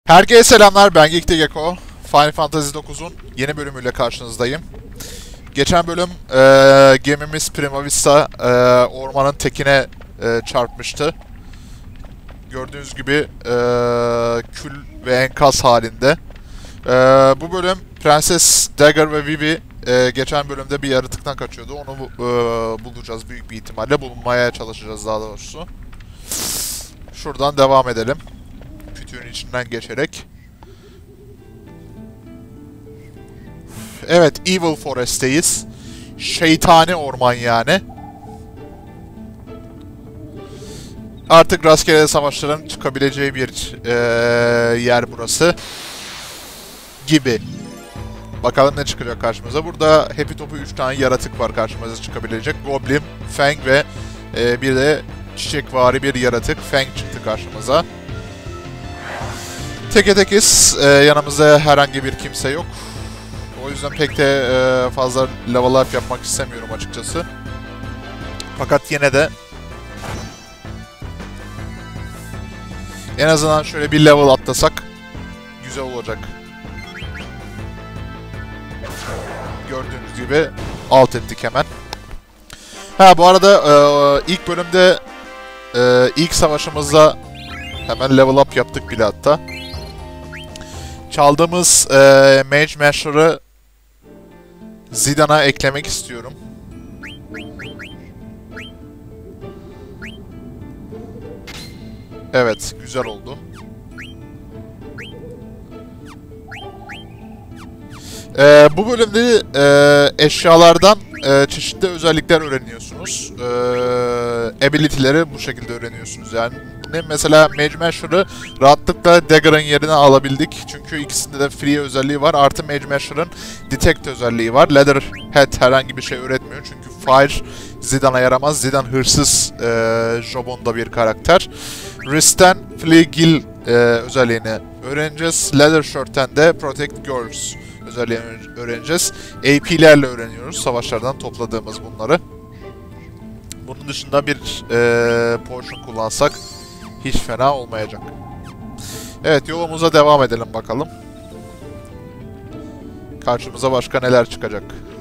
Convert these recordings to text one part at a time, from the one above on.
Herkese selamlar, ben Geek'te Gecko. Final Fantasy 9'un yeni bölümüyle karşınızdayım. Geçen bölüm gemimiz Prima Vista ormanın tekine çarpmıştı. Gördüğünüz gibi kül ve enkaz halinde. Bu bölüm Prenses Dagger ve Vivi geçen bölümde bir yaratıktan kaçıyordu. Onu bulacağız büyük bir ihtimalle. Bulunmaya çalışacağız daha doğrusu. Şuradan devam edelim. Kütüğün içinden geçerek. Evet, Evil Forest'teyiz. Şeytani orman yani. Artık rastgele savaşların çıkabileceği bir yer burası. Gibi. Bakalım ne çıkacak karşımıza. Burada Happy Top'u 3 tane yaratık var karşımıza çıkabilecek. Goblin, Fang ve bir de çiçekvari bir yaratık. Fang çıktı karşımıza. Teke tekiz. Yanımızda herhangi bir kimse yok. O yüzden pek de fazla level up yapmak istemiyorum açıkçası. Fakat yine de en azından şöyle bir level atlasak güzel olacak. Gördüğünüz gibi alt ettik hemen. Ha, bu arada ilk bölümde ilk savaşımızda hemen level up yaptık bile hatta. Çaldığımız Mage Masher'ı Zidane'a eklemek istiyorum. Evet, güzel oldu. Bu bölümde eşyalardan çeşitli özellikler öğreniyorsunuz. Ability'leri bu şekilde öğreniyorsunuz yani. Mesela Mage Masher'ı rahatlıkla Dagger'ın yerine alabildik. Çünkü ikisinde de free özelliği var. Artı Mage Masher'ın Detect özelliği var. Leatherhead herhangi bir şey üretmiyor. Çünkü Fire Zidane'a yaramaz. Zidane hırsız Jobon'da bir karakter. Wrist'ten Fleagil özelliğini öğreneceğiz. Leathershirt'ten de Protect Girls özelliğini öğreneceğiz. AP'lerle öğreniyoruz. Savaşlardan topladığımız bunları. Bunun dışında bir potion kullansak hiç fena olmayacak. Evet, yolumuza devam edelim bakalım. Karşımıza başka neler çıkacak.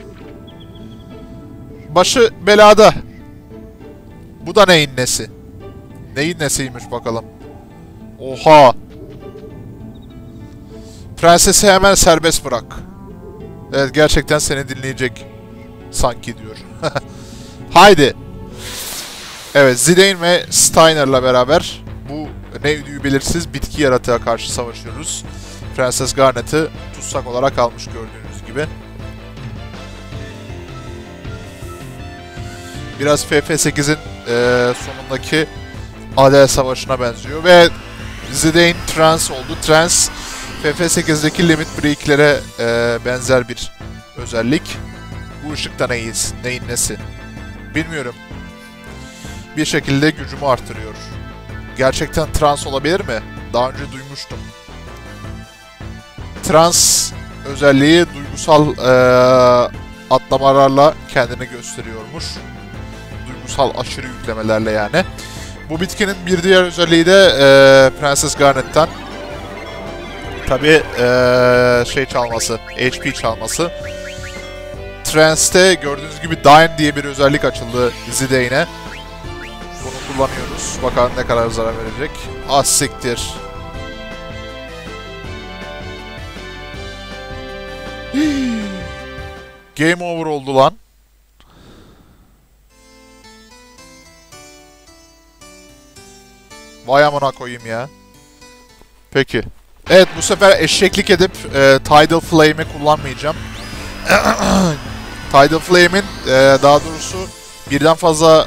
Başı belada. Bu da neyin nesi? Neyin nesiymiş bakalım. Oha! Prensesi hemen serbest bırak. Evet, gerçekten seni dinleyecek sanki diyor. Haydi. Evet, Zidane ve Steiner'la beraber bu ne ödüğü belirsiz bitki yaratığa karşı savaşıyoruz. Prenses Garnet'ı tutsak olarak almış gördüğünüz gibi. Biraz FF8'in sonundaki Adel Savaşı'na benziyor ve Zidane Trans oldu. Trans FF8'deki Limit Break'lere benzer bir özellik. Bu ışıkta neyin nesi? Bilmiyorum. Bir şekilde gücümü artırıyor. Gerçekten trans olabilir mi? Daha önce duymuştum. Trans özelliği duygusal atlamalarla kendini gösteriyormuş. Duygusal aşırı yüklemelerle yani. Bu bitkinin bir diğer özelliği de Prenses Garnet'ten. Tabi şey çalması, HP çalması. Trance'te gördüğünüz gibi Dyne diye bir özellik açıldı Zidane'e. Bunu kullanıyoruz. Bakalım ne kadar zarar verecek. Az siktir. Game over oldu lan. Vay amına koyayım ya. Peki. Evet, bu sefer eşeklik edip Tidal Flame'i kullanmayacağım. Tidal Flame'in daha doğrusu birden fazla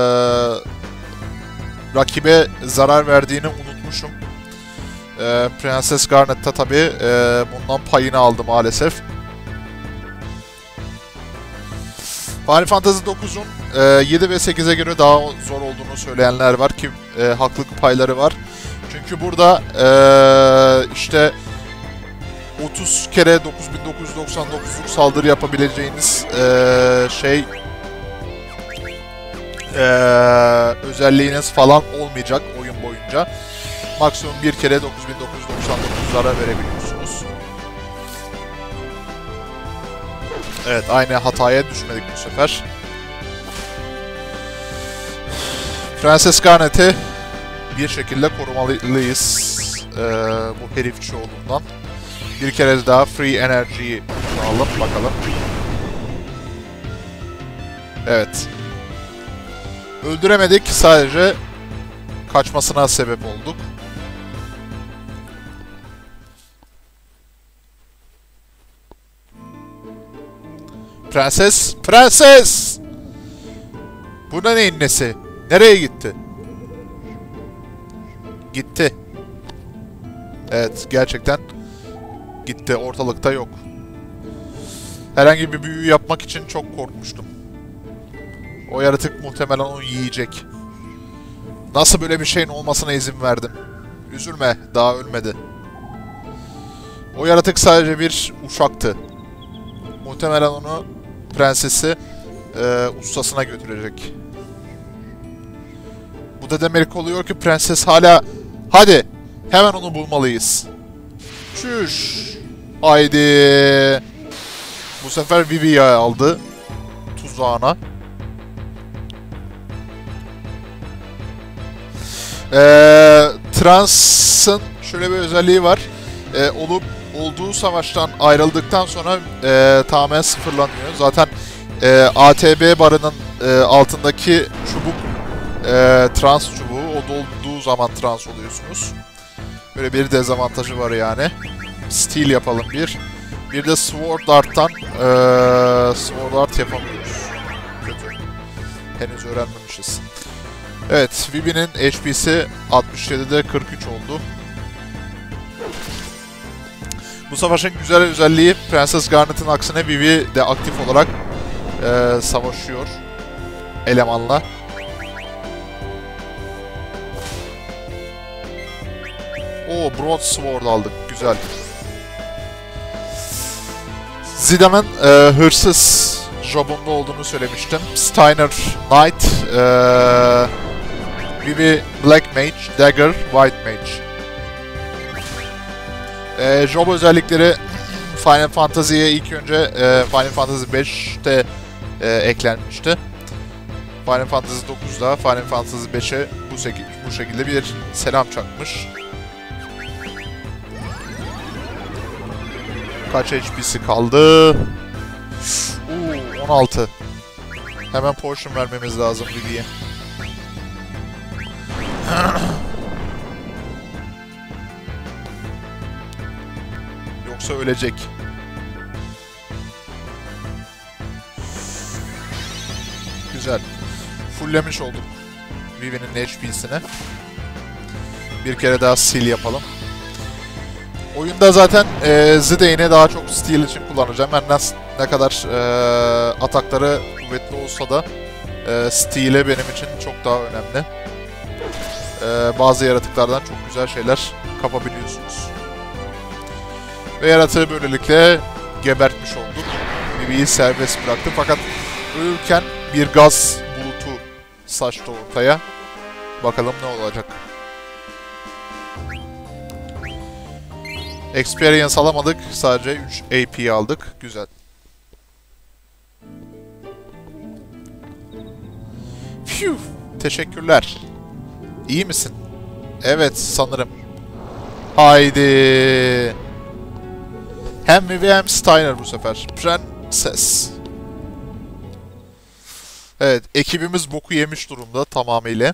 rakibe zarar verdiğini unutmuşum. Prenses Garnet'ta tabi bundan payını aldı maalesef. Final Fantasy 9'un 7 ve 8'e göre daha zor olduğunu söyleyenler var ki haklılık payları var. Çünkü burada işte 30 kere 9999'luk saldırı yapabileceğiniz özelliğiniz falan olmayacak oyun boyunca. maksimum bir kere 9999'lara verebiliyorsunuz. Evet, aynı hataya düşmedik bu sefer. Prenses Garnet'i bir şekilde korumalıyız bu herifçi olduğundan. Bir kere daha Free Energy'yi alalım bakalım. Evet. Öldüremedik, sadece kaçmasına sebep olduk. Prenses! Prenses! Bu da neyin nesi? Nereye gitti? Gitti. Evet, gerçekten gitti. Ortalıkta yok. Herhangi bir büyü yapmak için çok korkmuştum. O yaratık muhtemelen onu yiyecek. Nasıl böyle bir şeyin olmasına izin verdim? Üzülme, daha ölmedi. O yaratık sadece bir uşaktı. Muhtemelen onu prensesi ustasına götürecek. Bu da demek oluyor ki prenses hala... Hadi! Hemen onu bulmalıyız. Çüş! Haydi! Bu sefer Vivi'yi aldı tuzağına. Trans'ın şöyle bir özelliği var. Olduğu savaştan ayrıldıktan sonra tamamen sıfırlanıyor. Zaten ATB barının altındaki çubuk trans çubuğu. O dolduğu zaman trans oluyorsunuz. Böyle bir dezavantajı var yani. Steel yapalım bir. Bir de Sword Art'tan Sword Art yapamıyoruz. Kötü. Henüz öğrenmemişiz. Evet, Vivi'nin HP'si 67'de 43 oldu. Bu savaşın güzel özelliği Prenses Garnet'in aksine Vivi de aktif olarak savaşıyor elemanla. Oo, Broadsword aldık. Güzel. Zida'nın hırsız jobunda olduğunu söylemiştim. Steiner Knight, Vivi Black Mage, Dagger White Mage. Job özellikleri Final Fantasy'ye ilk önce Final Fantasy 5'te eklenmişti. Final Fantasy 9'da Final Fantasy 5'e bu şekilde bir selam çakmış. Kaç HP'si kaldı? 16. Hemen potion vermemiz lazım Vivi'ye. Yoksa ölecek. Güzel. Fulllemiş olduk Vivi'nin HP'sini. Bir kere daha seal yapalım. Oyunda zaten Zidane'i daha çok steel için kullanacağım. Yani ne kadar atakları kuvvetli olsa da steel'e benim için çok daha önemli. Bazı yaratıklardan çok güzel şeyler kapabiliyorsunuz. Ve yaratığı böylelikle gebertmiş olduk. Vivi'yi serbest bıraktı fakat ölürken bir gaz bulutu saçtı ortaya. Bakalım ne olacak. Experience alamadık. Sadece 3 AP aldık. Güzel. Phew. Teşekkürler. İyi misin? Evet sanırım. Haydi. Hem Vivi hem Steiner bu sefer. Prenses. Evet, ekibimiz boku yemiş durumda tamamıyla.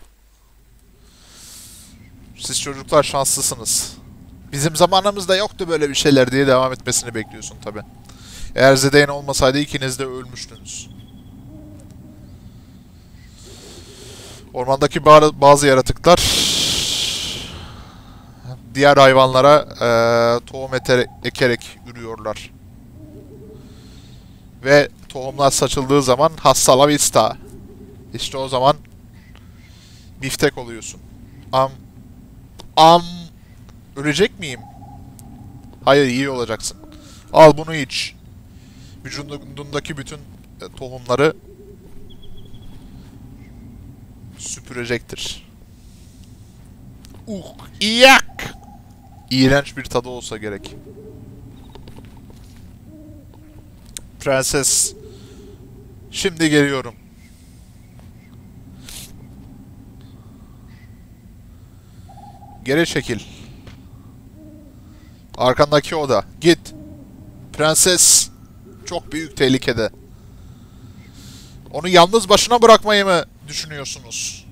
Siz çocuklar şanslısınız. Bizim zamanımızda yoktu böyle bir şeyler diye devam etmesini bekliyorsun tabi. Eğer Zidane olmasaydı ikiniz de ölmüştünüz. Ormandaki bazı yaratıklar diğer hayvanlara tohum ekerek ürüyorlar. Ve tohumlar saçıldığı zaman hasta la vista. İşte o zaman biftek oluyorsun. Ölecek miyim? Hayır, iyi olacaksın. Al bunu iç. Vücudundaki bütün tohumları süpürecektir. İyak! İğrenç bir tadı olsa gerek. Prenses. Şimdi geliyorum. Geri çekil. Arkandaki oda. Git. Prenses çok büyük tehlikede. Onu yalnız başına bırakmayı mı düşünüyorsunuz?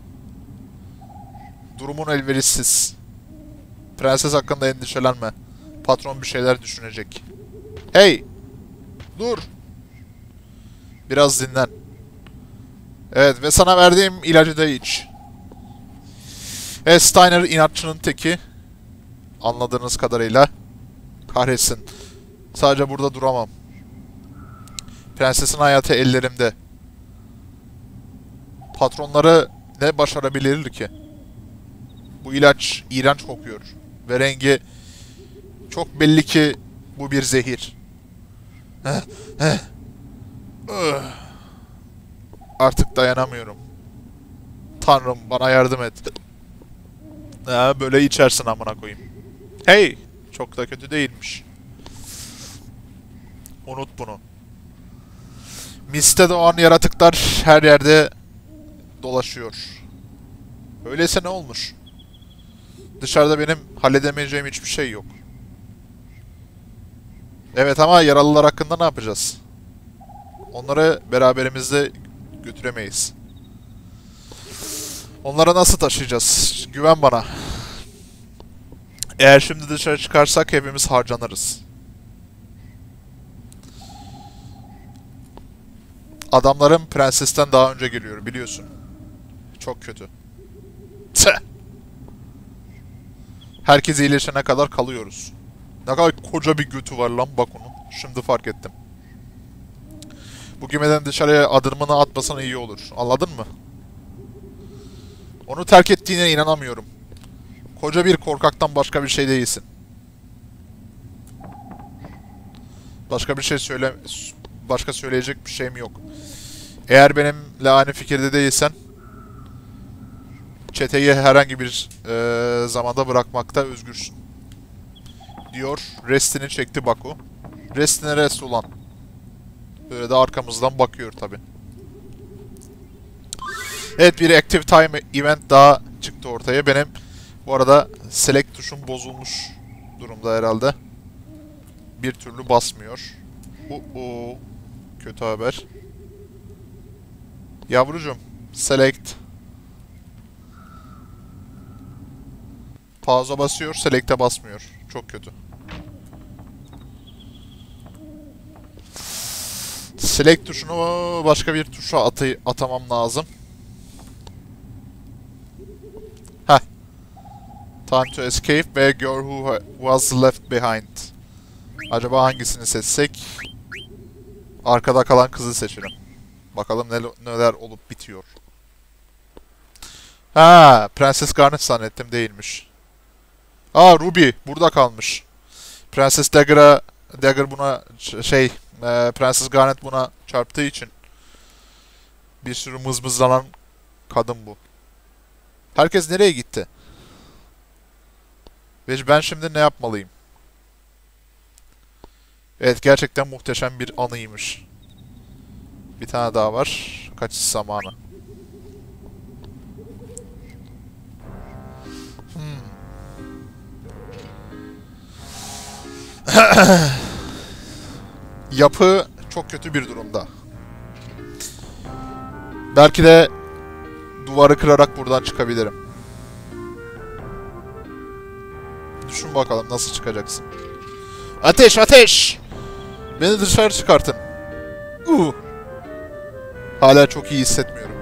Durumun elverişsiz. Prenses hakkında endişelenme. Patron bir şeyler düşünecek. Hey! Dur! Biraz dinlen. Evet ve sana verdiğim ilacı da iç. Steiner inatçının teki. Anladığınız kadarıyla. Kahretsin. Sadece burada duramam. Prensesin hayatı ellerimde. Patronları ne başarabilir ki? Bu ilaç iğrenç kokuyor. Ve rengi çok belli ki bu bir zehir. Artık dayanamıyorum. Tanrım bana yardım et. Böyle içersin amına koyayım. Hey! Çok da kötü değilmiş. Unut bunu. Miste doğan yaratıklar her yerde dolaşıyor. Öyleyse ne olmuş? Dışarıda benim halledemeyeceğim hiçbir şey yok. Evet ama yaralılar hakkında ne yapacağız? Onları beraberimizde götüremeyiz. Onları nasıl taşıyacağız? Güven bana. Eğer şimdi dışarı çıkarsak hepimiz harcanırız. Adamlarım prensesten daha önce geliyor biliyorsun. Çok kötü. Tüh! Herkes iyileşene kadar kalıyoruz. Ne kadar koca bir götü var lan bak onun. Şimdi fark ettim. Bu gemiden dışarıya adımını atmasan iyi olur. Anladın mı? Onu terk ettiğine inanamıyorum. Koca bir korkaktan başka bir şey değilsin. Başka söyleyecek bir şeyim yok. Eğer benimle aynı fikirde değilsen çeteyi herhangi bir zamanda bırakmakta özgürsün. Diyor. Restini çekti Baku. Restine rest ulan. Böyle de arkamızdan bakıyor tabi. Evet bir Active Time Event daha çıktı ortaya. Benim bu arada Select tuşum bozulmuş durumda herhalde. Bir türlü basmıyor. Kötü haber. Yavrucum Select. Pauza basıyor, Select'e basmıyor. Çok kötü. Select tuşunu başka bir tuşa atamam lazım. Heh. Time to escape ve girl who was left behind. Acaba hangisini seçsek? Arkada kalan kızı seçelim. Bakalım neler olup bitiyor. Ha, Prenses Garnet zannettim değilmiş. Ruby burada kalmış. Dagger buna Prenses Garnet buna çarptığı için bir sürü mızmızlanan kadın bu. Herkes nereye gitti? Ve ben şimdi ne yapmalıyım? Evet gerçekten muhteşem bir anıymış. Bir tane daha var. Kaçış zamanı. Yapı çok kötü bir durumda. Belki de duvarı kırarak buradan çıkabilirim. Düşün bakalım nasıl çıkacaksın. Ateş ateş! Beni dışarı çıkartın. Hala çok iyi hissetmiyorum.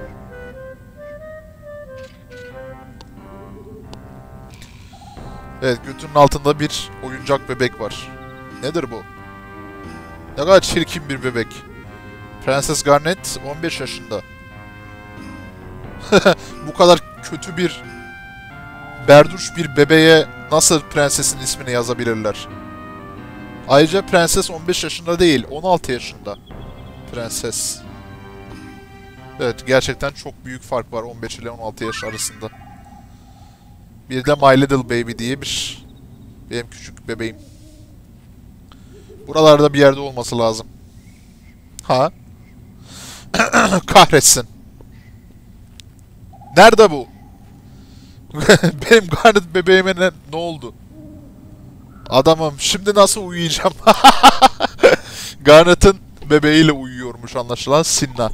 Evet götünün altında bir oyuncak bebek var. Nedir bu? Ne kadar çirkin bir bebek. Prenses Garnet 15 yaşında. Bu kadar kötü bir berduş bir bebeğe nasıl prensesin ismini yazabilirler? Ayrıca prenses 15 yaşında değil, 16 yaşında. Prenses. Evet, gerçekten çok büyük fark var 15 ile 16 yaş arasında. Bir de My Little Baby diye benim küçük bebeğim. Buralarda bir yerde olması lazım. Ha? Kahretsin. Nerede bu? Benim Garnet bebeğime ne oldu? Adamım şimdi nasıl uyuyacağım? Garnet'ın bebeğiyle uyuyormuş anlaşılan Sinna.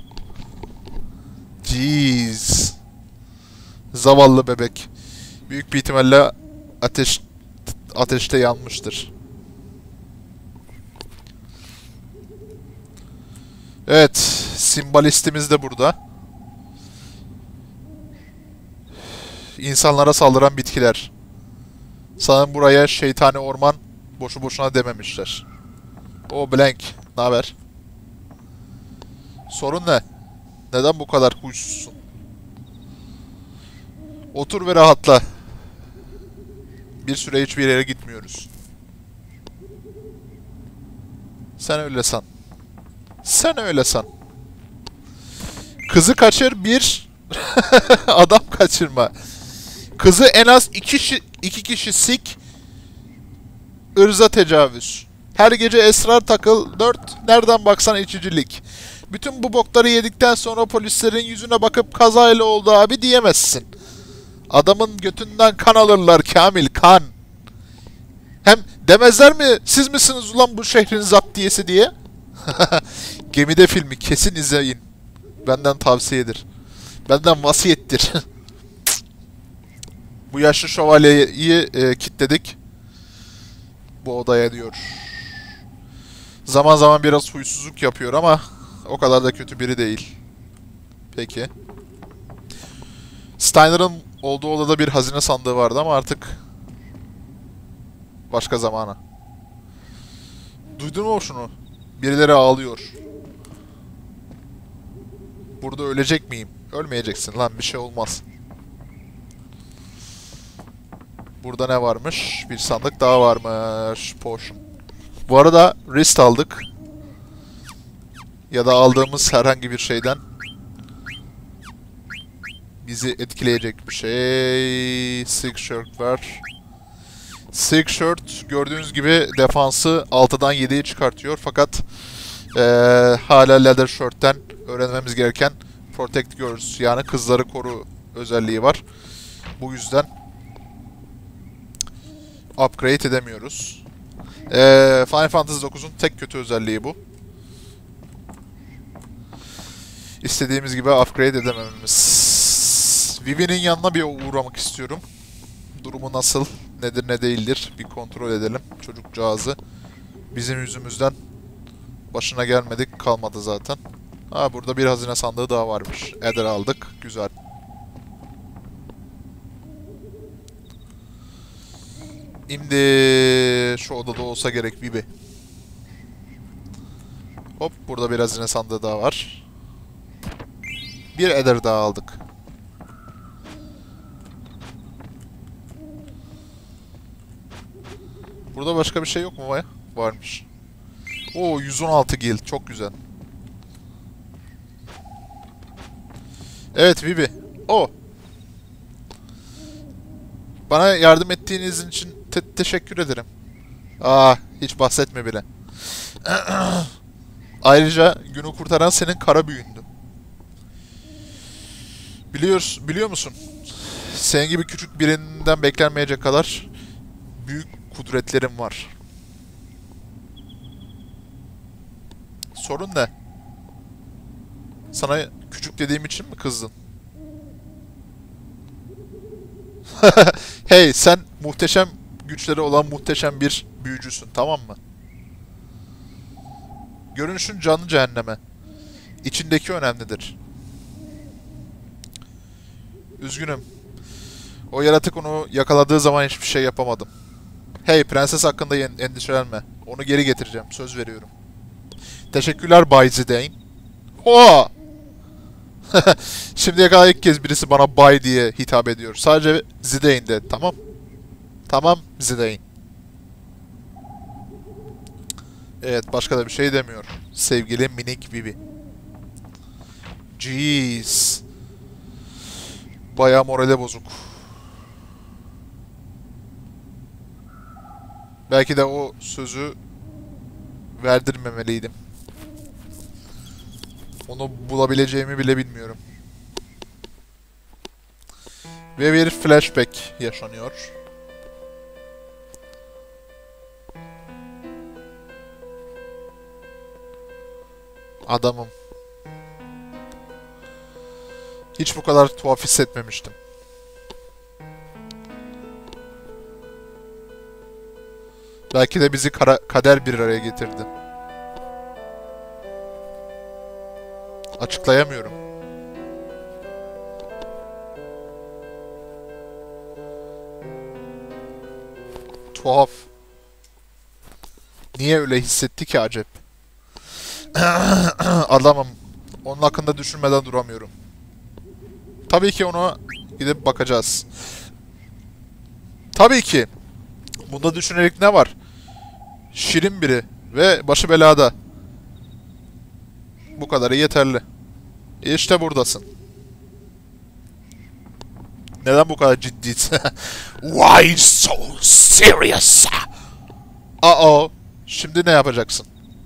Jeez. Zavallı bebek. Büyük bir ihtimalle ateşte yanmıştır. Evet, simbalistimiz de burada. İnsanlara saldıran bitkiler. Sanırım buraya şeytani orman boşu boşuna dememişler. O Blank, ne haber? Sorun ne? Neden bu kadar huysuzsun? Otur ve rahatla. Bir süre hiçbir yere gitmiyoruz. Sen öyle san. Sen öyle san. Kızı kaçır bir adam kaçırma. Kızı en az iki kişi sik, ırza tecavüz. Her gece esrar takıl, 4 nereden baksan içicilik. Bütün bu bokları yedikten sonra polislerin yüzüne bakıp kazayla oldu abi diyemezsin. Adamın götünden kan alırlar Kamil, kan. Hem demezler mi siz misiniz ulan bu şehrin zaptiyesi diye? Gemide filmi kesin izleyin. Benden tavsiyedir. Benden vasiyettir. Bu yaşlı şövalyeyi kilitledik. Bu odaya diyor. Zaman zaman biraz huysuzluk yapıyor ama o kadar da kötü biri değil. Peki. Steiner'ın olduğu odada bir hazine sandığı vardı ama artık başka zamana. Duydun mu şunu? Birileri ağlıyor. Burada ölecek miyim? Ölmeyeceksin lan, bir şey olmaz. Burada ne varmış? Bir sandık daha varmış. Potion. Bu arada wrist aldık. Ya da aldığımız herhangi bir şeyden bizi etkileyecek bir şey. Silk shirt var. Silk shirt gördüğünüz gibi defansı 6'dan 7'ye çıkartıyor. Fakat hala leather shirt'ten öğrenmemiz gereken protect girls, yani kızları koru özelliği var. Bu yüzden upgrade edemiyoruz. Final Fantasy 9'un tek kötü özelliği bu. İstediğimiz gibi upgrade edemememiz. Vivi'nin yanına bir uğramak istiyorum. Durumu nasıl, nedir ne değildir bir kontrol edelim çocukcağızı. Bizim yüzümüzden başına gelmedik kalmadı zaten. Ha, burada bir hazine sandığı daha varmış. Eder aldık. Güzel. Şimdi şu odada olsa gerek Vivi. Hop, burada bir hazine sandığı daha var. Bir Eder daha aldık. Burada başka bir şey yok mu? Varmış. Oo, 116 gil. Çok güzel. Evet Vivi. O. Bana yardım ettiğiniz için teşekkür ederim. Hiç bahsetme bile. Ayrıca günü kurtaran senin kara büyündü. Biliyor musun? Senin gibi küçük birinden beklenmeyecek kadar büyük kudretlerim var. Sorun ne? Sana küçük dediğim için mi kızdın? Hey, sen muhteşem güçleri olan muhteşem bir büyücüsün, tamam mı? Görünüşün canı cehenneme. İçindeki önemlidir. Üzgünüm. O yaratık onu yakaladığı zaman hiçbir şey yapamadım. Hey, prenses hakkında endişelenme. Onu geri getireceğim, söz veriyorum. Teşekkürler Bay Zidane. Hoa! Şimdiye kadar ilk kez birisi bana Bay diye hitap ediyor. Sadece Zidane de, tamam. Tamam Zidane. Evet, başka da bir şey demiyor. Sevgili minik Vivi. Jeez. Bayağı morale bozuk. Belki de o sözü verdirmemeliydim. Onu bulabileceğimi bile bilmiyorum. Ve bir flashback yaşanıyor. Adamım. Hiç bu kadar tuhaf hissetmemiştim. Belki de bizi kader bir araya getirdi. Açıklayamıyorum. Tuhaf. Niye öyle hissetti ki acep? Adamım. Onun hakkında düşünmeden duramıyorum. Tabii ki ona gidip bakacağız. Tabii ki. Bunda düşünerek ne var? Şirin biri ve başı belada. Bu kadarı yeterli. İşte buradasın. Neden bu kadar ciddisin? Why so serious? Uh-oh. Şimdi ne yapacaksın?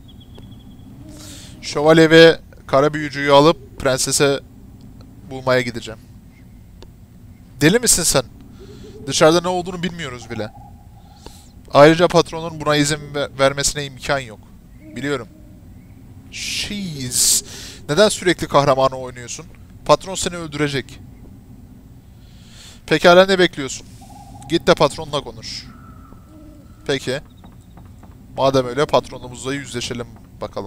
Şövalye ve kara büyücüyü alıp prensese bulmaya gideceğim. Deli misin sen? Dışarıda ne olduğunu bilmiyoruz bile. Ayrıca patronun buna izin vermesine imkan yok. Biliyorum. Jeez. Neden sürekli kahramanı oynuyorsun? Patron seni öldürecek. Pekala, ne bekliyorsun? Git de patronla konuş. Peki. Madem öyle patronumuzla yüzleşelim bakalım.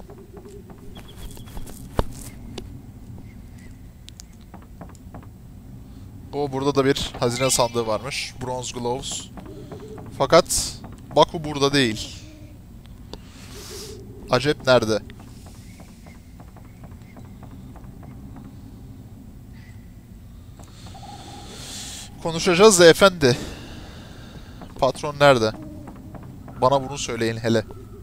Burada da bir hazine sandığı varmış. Bronze Gloves. Fakat Baku burada değil. Acep nerede? Konuşacağız da efendi. Patron nerede? Bana bunu söyleyin hele.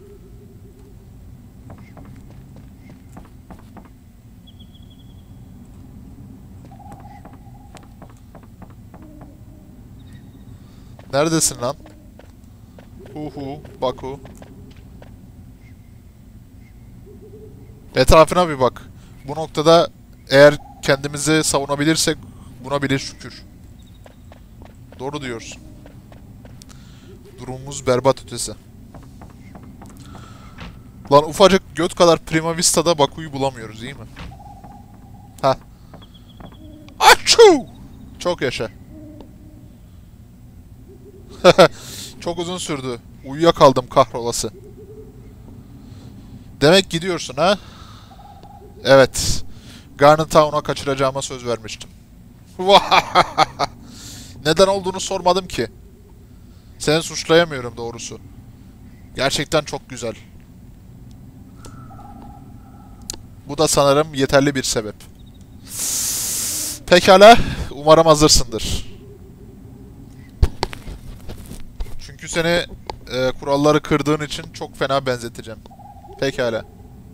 Neredesin lan? Baku. Etrafına bir bak. Bu noktada eğer kendimizi savunabilirsek buna bile şükür. Doğru diyorsun. Durumumuz berbat ötesi. Lan ufacık göt kadar Prima Vista'da Baku'yu bulamıyoruz, değil mi? Ha. Achoo! Çok yaşa. Çok uzun sürdü. Uyuyakaldım kahrolası. Demek gidiyorsun ha? Evet. Garnet Town'a kaçıracağıma söz vermiştim. Neden olduğunu sormadım ki. Seni suçlayamıyorum doğrusu. Gerçekten çok güzel. Bu da sanırım yeterli bir sebep. Pekala, umarım hazırsındır. Çünkü seni kuralları kırdığın için çok fena benzeteceğim. Pekala.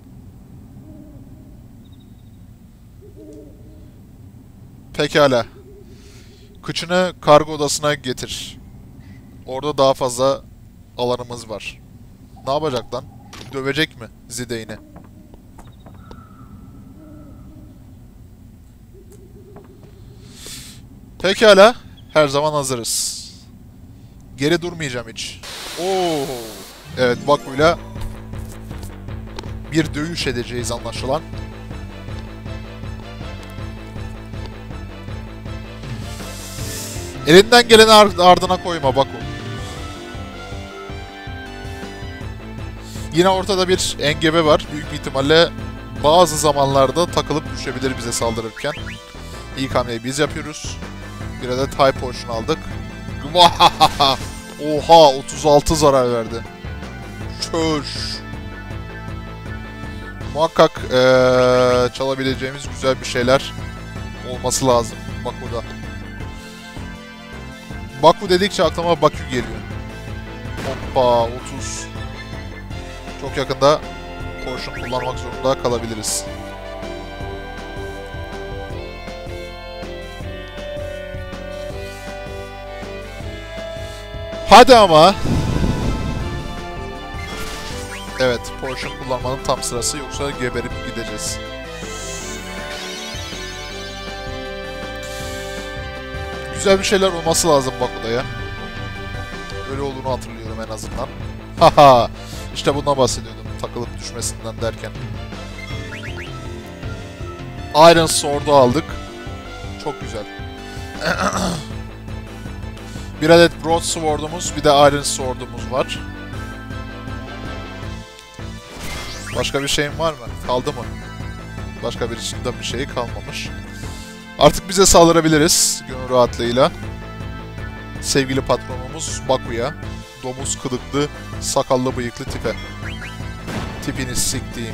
Pekala. Kıçını kargo odasına getir. Orada daha fazla alanımız var. Ne yapacak lan? Dövecek mi Zidane'i? Pekala. Her zaman hazırız. Geri durmayacağım hiç. Oo. Evet, Baku'yla bir dövüş edeceğiz anlaşılan. Elinden geleni ardına koyma Baku. Yine ortada bir engebe var. Büyük bir ihtimalle bazı zamanlarda takılıp düşebilir bize saldırırken. İlk hamleyi biz yapıyoruz. Bir adet High Potion aldık. Oha, 36 zarar verdi. Çöş. Muhakkak çalabileceğimiz güzel bir şeyler olması lazım Baku'da. Baku dedikçe aklıma Bakü geliyor. Hoppa, 30. Çok yakında Potion kullanmak zorunda kalabiliriz. Hadi ama. Evet, potion kullanmanın tam sırası, yoksa geberip gideceğiz. Güzel bir şeyler olması lazım Baku'da ya. Öyle olduğunu hatırlıyorum en azından. Haha, işte bundan bahsediyordum, takılıp düşmesinden derken. Iron Sword'u aldık. Çok güzel. Bir adet Broadsword'umuz, bir de Iron Sword'umuz var. Başka bir şeyim var mı? Kaldı mı? Başka bir şey kalmamış. Artık bize saldırabiliriz gönül rahatlığıyla. Sevgili patronumuz Baku'ya. Domuz kılıklı, sakallı bıyıklı tipe. Tipini siktiğim.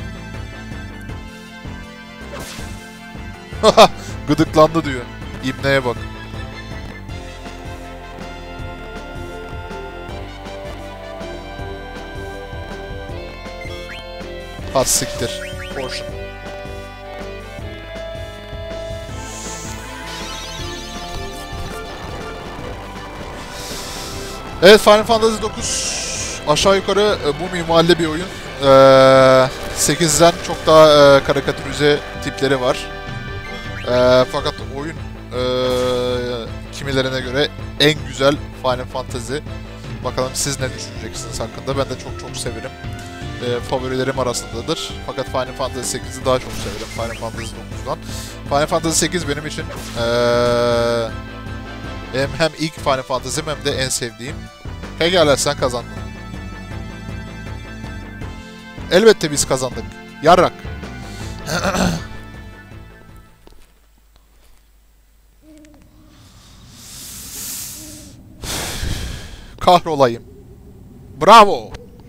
Gıdıklandı diyor. İbneye bak. Has siktir. Portion. Evet, Final Fantasy 9 aşağı yukarı bu minvalde bir oyun. 8'den çok daha karikatürize tipleri var. Fakat oyun kimilerine göre en güzel Final Fantasy. Bakalım siz ne düşüneceksiniz hakkında. Ben de çok severim. Favorilerim arasındadır. Fakat Final Fantasy 8'i daha çok severim Final Fantasy 9'dan. Final Fantasy 8 benim için hem ilk Final Fantasy'm hem de en sevdiğim. Pekala, sen kazandın. Elbette biz kazandık. Yarrak. Kahrolayım. Bravo.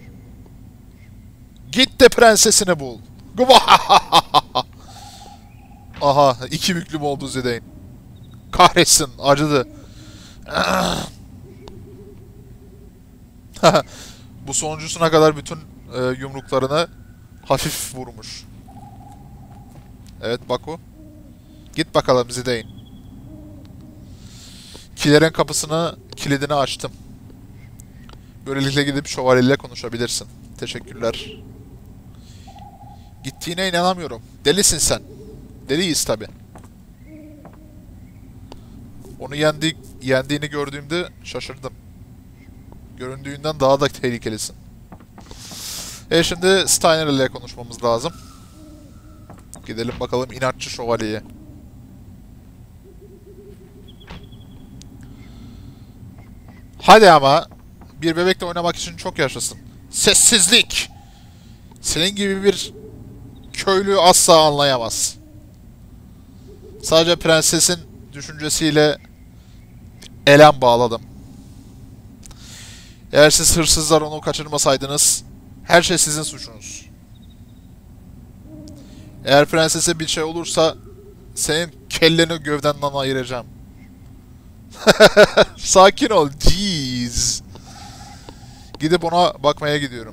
Git de prensesini bul. Aha, 2 büklüm oldu Zidane. Kahretsin, acıdı. Bu sonuncusuna kadar bütün yumruklarını hafif vurmuş. Evet Baku. Git bakalım Zidane. Kilerin kilidini açtım. Böylelikle gidip şövalyeyle konuşabilirsin. Teşekkürler. Gittiğine inanamıyorum. Delisin sen. Deliyiz tabi. Onu yendiğini gördüğümde şaşırdım. Göründüğünden daha da tehlikelisin. Şimdi Steiner ile konuşmamız lazım. Gidelim bakalım inatçı şövalyeye. Hadi ama. Bir bebekle oynamak için çok yaşlısın. Sessizlik! Senin gibi bir köylü asla anlayamaz. Sadece prensesin düşüncesiyle elem bağladım. Eğer siz hırsızlar onu kaçırmasaydınız, her şey sizin suçunuz. Eğer prensese bir şey olursa, senin kelleni gövdenden ayıracağım. Sakin ol, jeez. Gidip ona bakmaya gidiyorum.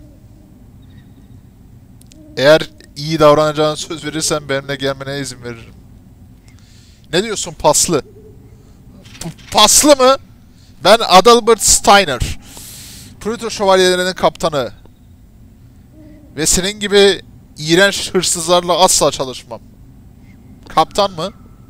Eğer iyi davranacağına söz verirsen benimle gelmene izin veririm. Ne diyorsun paslı? Paslı mı? Ben Adalbert Steiner. Pluto Şövalyelerinin kaptanı. Ve senin gibi iğrenç hırsızlarla asla çalışmam. Kaptan mı?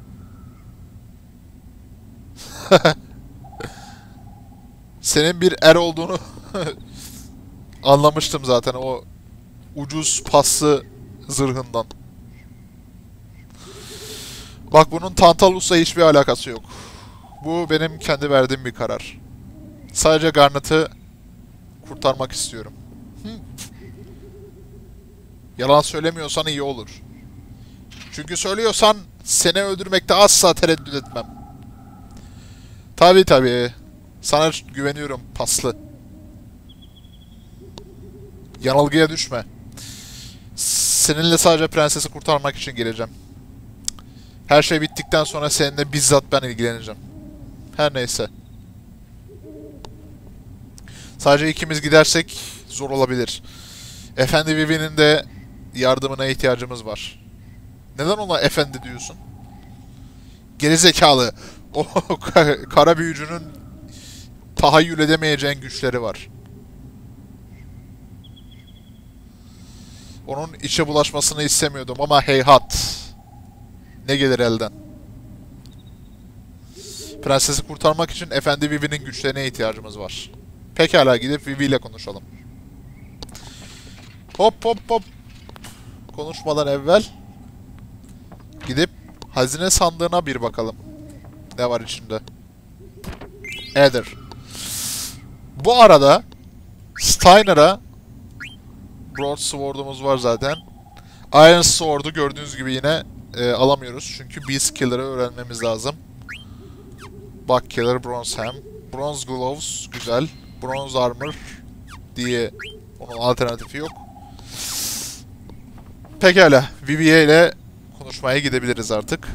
Senin bir er olduğunu anlamıştım zaten o ucuz paslı zırhından. Bak, bunun Tantalus'la hiçbir alakası yok. Bu benim kendi verdiğim bir karar. Sadece Garnet'ı kurtarmak istiyorum. Yalan söylemiyorsan iyi olur. Çünkü söylüyorsan seni öldürmekte asla tereddüt etmem. Tabii. Sana güveniyorum paslı. Yanılgıya düşme. Seninle sadece prensesi kurtarmak için geleceğim. Her şey bittikten sonra seninle bizzat ben ilgileneceğim. Her neyse. Sadece ikimiz gidersek zor olabilir. Efendi Vivi'nin de yardımına ihtiyacımız var. Neden ona efendi diyorsun? Gerizekalı. O kara büyücünün tahayyül edemeyeceğin güçleri var. Onun içe bulaşmasını istemiyordum ama heyhat. Ne gelir elden? Prensesi kurtarmak için Efendi Vivi'nin güçlerine ihtiyacımız var. Pekala, gidip Vivi ile konuşalım. Hop hop hop. Konuşmadan evvel gidip hazine sandığına bir bakalım. Ne var içinde? Ether. Bu arada Steiner'a Broadsword'umuz var zaten. Iron Sword'u gördüğünüz gibi yine alamıyoruz. Çünkü Beast Killer'ı öğrenmemiz lazım. Bug Killer, Bronze Ham. Bronze Gloves güzel. Bronze Armor diye onun alternatifi yok. Pekala. Vivier ile konuşmaya gidebiliriz artık.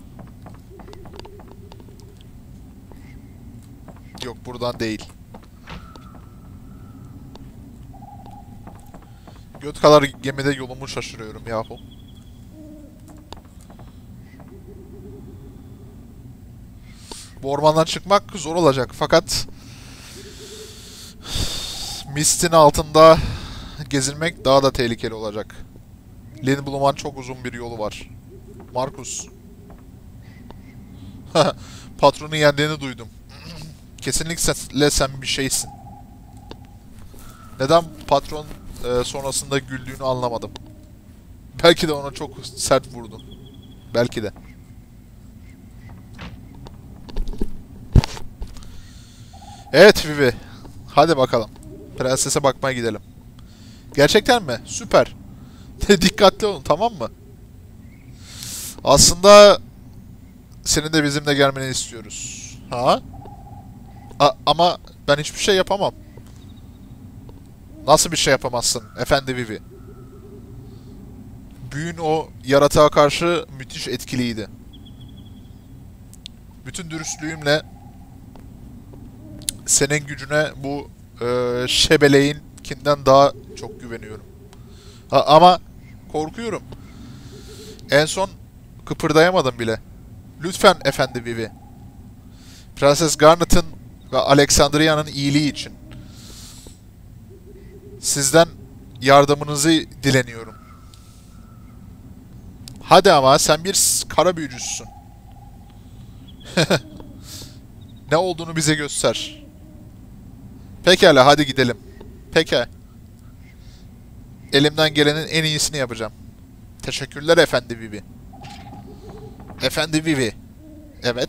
Yok, buradan değil. Göt kadar gemide yolumu şaşırıyorum yahu. Bu ormandan çıkmak zor olacak fakat Mist'in altında gezinmek daha da tehlikeli olacak. Lindblum'un çok uzun bir yolu var. Markus. Patronu yendiğini duydum. Kesinlikle sen bir şeysin. Neden patron sonrasında güldüğünü anlamadım. Belki de ona çok sert vurdun. Belki de. Evet Vivi. Hadi bakalım. Prensese bakmaya gidelim. Gerçekten mi? Süper. Dikkatli olun, tamam mı? Aslında senin de bizimle gelmeni istiyoruz. Ha? Ama ben hiçbir şey yapamam. Nasıl bir şey yapamazsın Efendi Vivi? Büyün o yaratığa karşı müthiş etkiliydi. Bütün dürüstlüğümle senin gücüne bu şebeleğinkinden daha çok güveniyorum. Ama korkuyorum. En son kıpırdayamadım bile. Lütfen Efendi Vivi. Prenses Garnet'ın ve Alexandria'nın iyiliği için sizden yardımınızı dileniyorum. Hadi ama sen bir kara büyücüsün. Ne olduğunu bize göster. Pekala, hadi gidelim. Peki. Elimden gelenin en iyisini yapacağım. Teşekkürler Efendi Vivi. Efendi Vivi. Evet.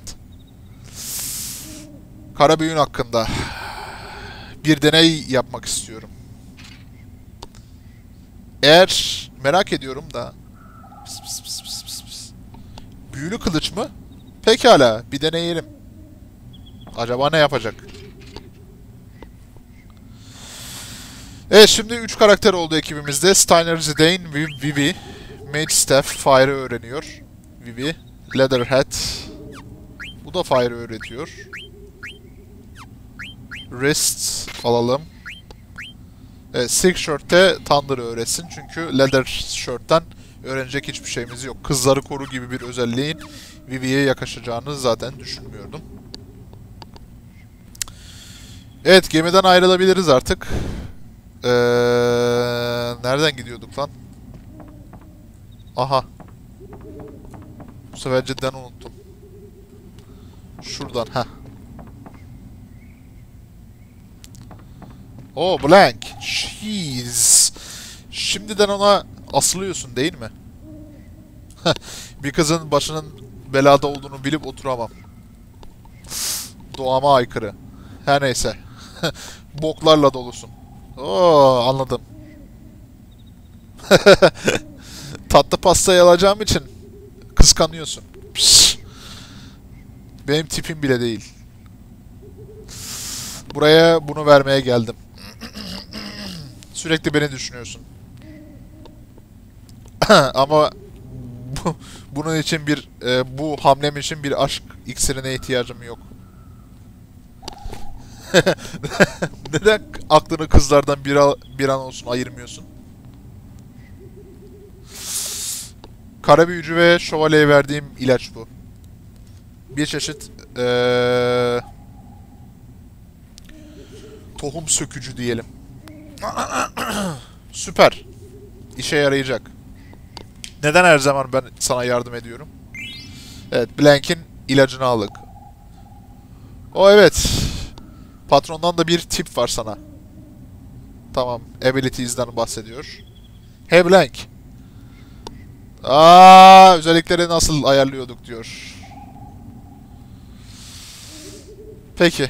Kara büyün hakkında bir deney yapmak istiyorum. Eğer merak ediyorum da... Pıs pıs pıs pıs pıs pıs. Büyülü kılıç mı? Pekala, bir deneyelim. Acaba ne yapacak? Evet, şimdi 3 karakter oldu ekibimizde. Steiner, Zidane ve Vivi. Mage Staff Fire'ı öğreniyor. Vivi. Leatherhead. Bu da Fire'ı öğretiyor. Wrist alalım. Evet, Silk Shirt'te Thunder'ı öğretsin. Çünkü Leather Shirt'ten öğrenecek hiçbir şeyimiz yok. Kızları koru gibi bir özelliğin Vivi'ye yakışacağını zaten düşünmüyordum. Evet, gemiden ayrılabiliriz artık. Nereden gidiyorduk lan? Aha. Bu sefer cidden unuttum. Şuradan, ha. Oh, blank. Jeez. Şimdiden ona asılıyorsun değil mi? Bir kızın başının belada olduğunu bilip oturamam. Doğama aykırı. Her neyse. Boklarla dolusun. Oo, anladım. Tatlı pastayı alacağım için kıskanıyorsun. Pişt. Benim tipim bile değil. Buraya bunu vermeye geldim. Sürekli beni düşünüyorsun. Ama bunun için bu hamlem için bir aşk iksirine ihtiyacım yok. Neden aklını kızlardan bir an olsun ayırmıyorsun? Kara büyücü ve şövalyeye verdiğim ilaç bu. Bir çeşit tohum sökücü diyelim. Süper. işe yarayacak. Neden her zaman ben sana yardım ediyorum? Evet, Blank'in ilacını aldık. O evet. Patrondan da bir tip var sana. Tamam, abilities'den bahsediyor. Hey Blank. Özellikleri nasıl ayarlıyorduk diyor. Peki.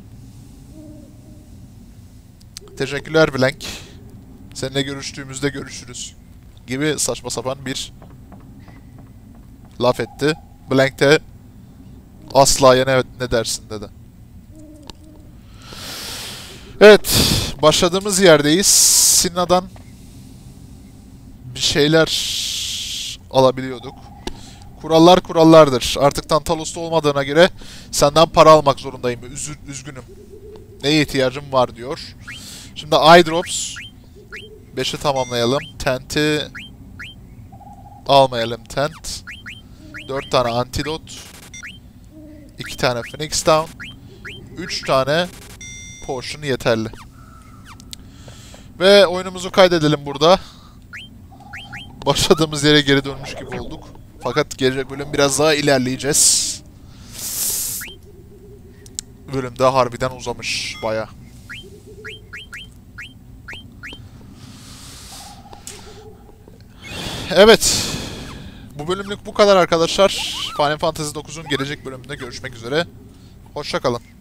Teşekkürler Blank. Seninle görüştüğümüzde görüşürüz. Gibi saçma sapan bir laf etti. Blank de asla ne dersin dedi. Evet, başladığımız yerdeyiz. Sinna'dan bir şeyler alabiliyorduk. Kurallar kurallardır. Artık Tantalos'ta olmadığına göre senden para almak zorundayım. Üzgünüm. Neye ihtiyacım var diyor. Şimdi Eye Drops 5'i tamamlayalım. Tent'i almayalım. Tent 4 tane Antidote 2 tane Phoenix Down 3 tane Potion yeterli. Ve oyunumuzu kaydedelim burada. Başladığımız yere geri dönmüş gibi olduk. Fakat gelecek bölüm biraz daha ilerleyeceğiz. Bölüm de harbiden uzamış baya. Evet. Bu bölümlük bu kadar arkadaşlar. Final Fantasy 9'un gelecek bölümünde görüşmek üzere. Hoşça kalın.